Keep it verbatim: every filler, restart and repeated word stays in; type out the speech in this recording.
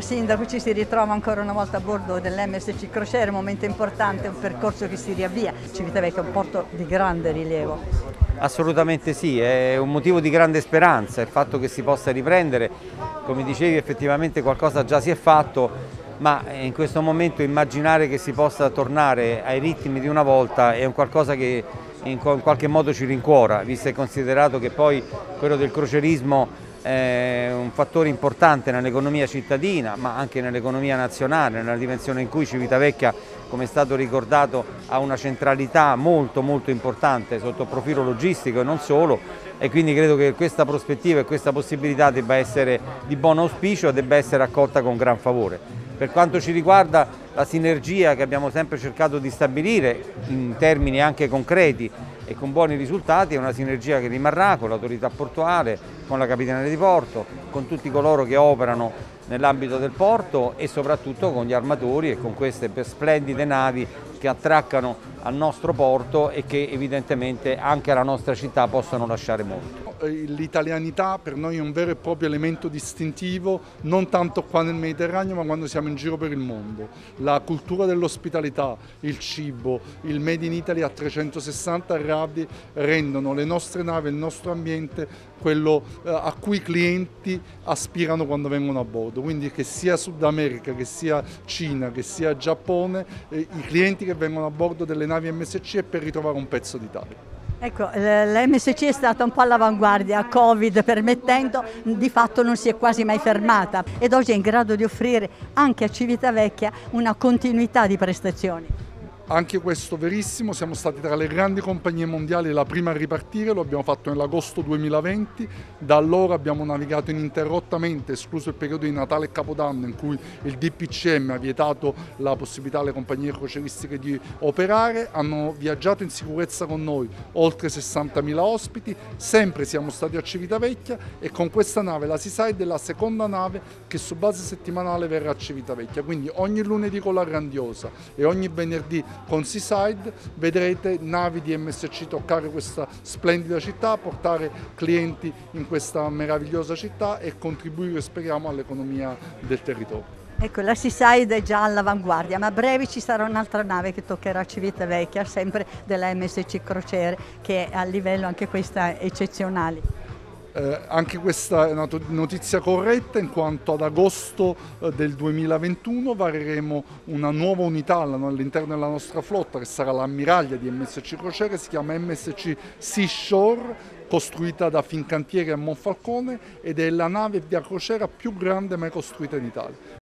Sindaco, ci si ritrova ancora una volta a bordo dell'M S C Crociere, un momento importante, un percorso che si riavvia. Civitavecchia è un porto di grande rilievo. Assolutamente sì, è un motivo di grande speranza il fatto che si possa riprendere. Come dicevi, effettivamente qualcosa già si è fatto, ma in questo momento immaginare che si possa tornare ai ritmi di una volta è un qualcosa che in qualche modo ci rincuora, visto e considerato che poi quello del crocierismo è un fattore importante nell'economia cittadina, ma anche nell'economia nazionale, nella dimensione in cui Civitavecchia, come è stato ricordato, ha una centralità molto molto importante sotto il profilo logistico e non solo, e quindi credo che questa prospettiva e questa possibilità debba essere di buon auspicio e debba essere accolta con gran favore. Per quanto ci riguarda, la sinergia che abbiamo sempre cercato di stabilire in termini anche concreti e con buoni risultati è una sinergia che rimarrà con l'autorità portuale, con la Capitaneria di Porto, con tutti coloro che operano nell'ambito del porto e soprattutto con gli armatori e con queste splendide navi che attraccano al nostro porto e che evidentemente anche alla nostra città possono lasciare molto. L'italianità per noi è un vero e proprio elemento distintivo, non tanto qua nel Mediterraneo ma quando siamo in giro per il mondo. La cultura dell'ospitalità, il cibo, il Made in Italy a trecentosessanta gradi rendono le nostre navi, il nostro ambiente quello a cui i clienti aspirano quando vengono a bordo, quindi che sia Sud America, che sia Cina, che sia Giappone, i clienti che vengono a bordo delle navi M S C è per ritrovare un pezzo d'Italia. Ecco, l'M S C è stata un po' all'avanguardia, Covid permettendo, di fatto non si è quasi mai fermata ed oggi è in grado di offrire anche a Civitavecchia una continuità di prestazioni. Anche questo verissimo, siamo stati tra le grandi compagnie mondiali la prima a ripartire, lo abbiamo fatto nell'agosto duemilaventi, da allora abbiamo navigato ininterrottamente, escluso il periodo di Natale e Capodanno in cui il D P C M ha vietato la possibilità alle compagnie crocieristiche di operare, hanno viaggiato in sicurezza con noi oltre sessantamila ospiti, sempre siamo stati a Civitavecchia e con questa nave, la Seaside, è la seconda nave che su base settimanale verrà a Civitavecchia, quindi ogni lunedì con la Grandiosa e ogni venerdì con Seaside vedrete navi di M S C toccare questa splendida città, portare clienti in questa meravigliosa città e contribuire, speriamo, all'economia del territorio. Ecco, la Seaside è già all'avanguardia, ma a breve ci sarà un'altra nave che toccherà Civitavecchia, sempre della M S C Crociere, che è a livello anche questa eccezionale. Eh, anche questa è una notizia corretta, in quanto ad agosto eh, del duemilaventuno vareremo una nuova unità all'interno della nostra flotta che sarà l'ammiraglia di M S C Crociere, si chiama M S C Seashore, costruita da Fincantieri a Monfalcone ed è la nave da crociera più grande mai costruita in Italia.